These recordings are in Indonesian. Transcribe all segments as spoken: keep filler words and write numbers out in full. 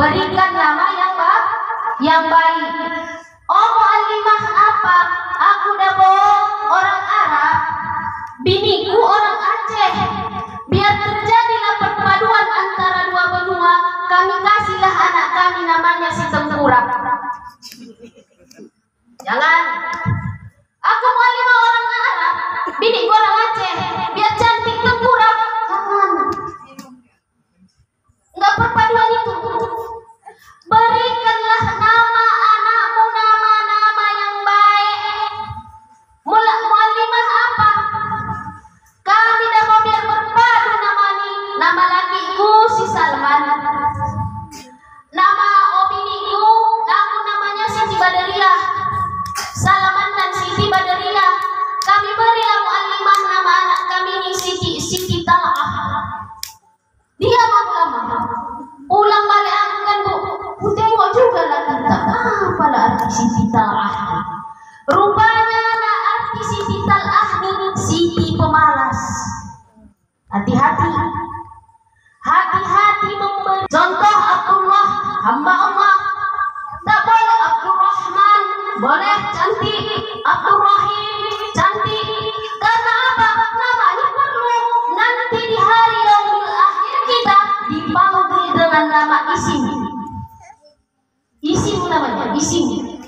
berikan nama yang baik, yang baik. Oh muallimah apa? Aku dabo orang Arab, biniku orang Aceh. Biar terjadilah perpaduan antara dua benua, kami kasihlah anak kami namanya si Tengkurap. Jangan. Aku muallimah orang Arab, biniku orang Aceh. Biar cantik Tengkurap. Jangan. Enggak perpaduan itu. Berikanlah nama anakmu nama-nama yang baik. Mula muallimah apa? Kami dah mau biar berpadu nama ni. Nama lakiku si Salman. Nama opiniku, aku namanya Siti Badariah. Salman dan Siti Badariah. Kami berilah muallimah nama anak kami ini Siti Siti Tal'ah. Dia lama-lama pulang balik aku kan bu, ku tengok juga lah kita apalah arti Siti Tal'ah. Rupanya lah arti Siti Tal'ah ini Siti pemalas. Hati-hati, hati-hati memberi contoh. Abdullah hamba Allah, tak boleh Abdurrahman, boleh cantik. Abdurrahim cantik. Karena apa? Namanya perlu nanti di hari yaumil akhir kita dipanggil dengan nama isim. Isim namanya, isim.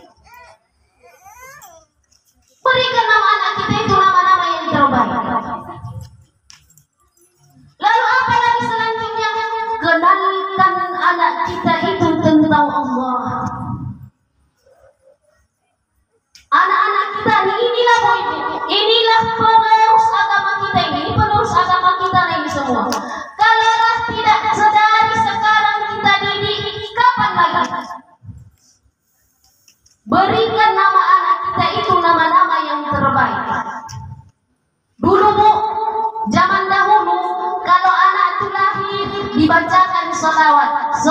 Berikan nama anak kita itu nama-nama yang terbaik. Lalu apa lagi selanjutnya? Kenalkan anak kita itu tentang Allah. Anak-anak kita ini, inilah bu ibu, inilah penerus agama kita ini, penerus agama kita ini semua. Kalaulah tidak sedari sekarang kita didik, kapan lagi? Berikan nama anak kita itu nama-nama yang terbaik. Dulu bu, zaman dahulu, kalau anak itu lahir dibacakan salawat.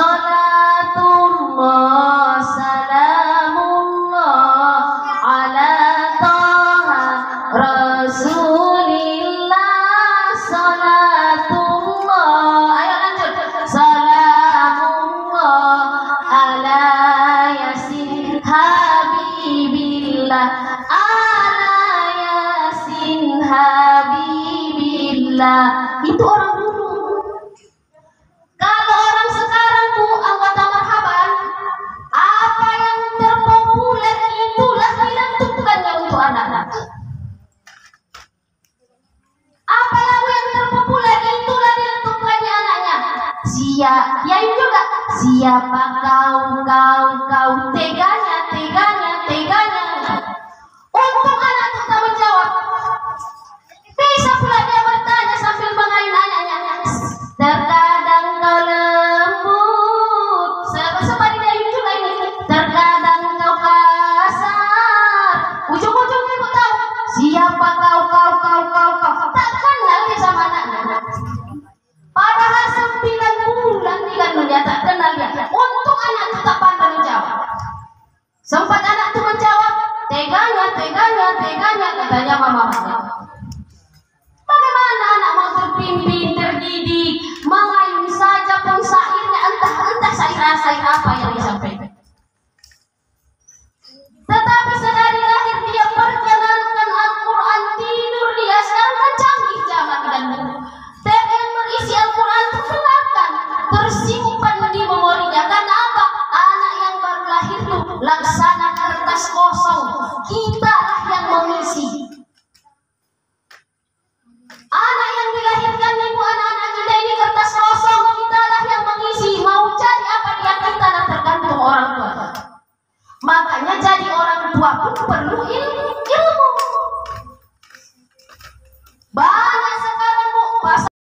Salatullah salamullah ala taha rasulillah. Salatullah, ayo lanjut. Salamullah ala yasin habibillah. Ala yasin habibillah. Itu orang dulu. Kalau orang sekarang bu, anggota marhaban, apa yang terpopuler itulah dilakukannya untuk anak-anak. Apa lagu yang terpopuler itulah dilakukannya anaknya. Siap, ya juga. Siapa kau, kau, kau, teganya, teganya, teganya. Untuk anak kita menjawab. Bisa pula dia bertanya sambil mengayun anaknya. Terkadang kau lembut, sebab dia juga ini. Terkadang kau kasar. Ujung-ujungnya ibu tahu siapa kau, kau, kau, kau, kau. Tak kenal dia sama anaknya. Padahal sembilan bulan dikandungnya tak kenal dia. Untuk anak itu tak pandai menjawab. Sempat anak itu menjawab, teganya, teganya, teganya, katanya mama-mama. Bagaimana anak mau terpimpin, terdidik, mengayun saja pun syairnya entah-entah syair-syair apa yang disampaikan. Tetapi sedari lahir dia perkenalkan Al-Quran, tidur dia. Sekarang kan canggih zaman dan T V yang berisi Al-Quran terkenalkan, tersimpan di memorinya. Karena apa? Anak yang baru lahir itu laksana kertas kosong, kitalah yang mengisi. Anak yang dilahirkan ibu, anak-anak kita ini kertas kosong, kitalah yang mengisi. Mau jadi apa dia kita, nah tergantung orang tua. Makanya jadi orang tua pun perlu